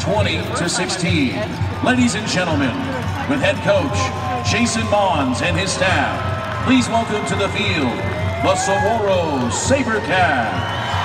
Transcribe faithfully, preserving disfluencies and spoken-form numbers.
twenty to sixteen. Ladies and gentlemen, with head coach Jason Mons and his staff, please welcome to the field the Saguaro SaberCats.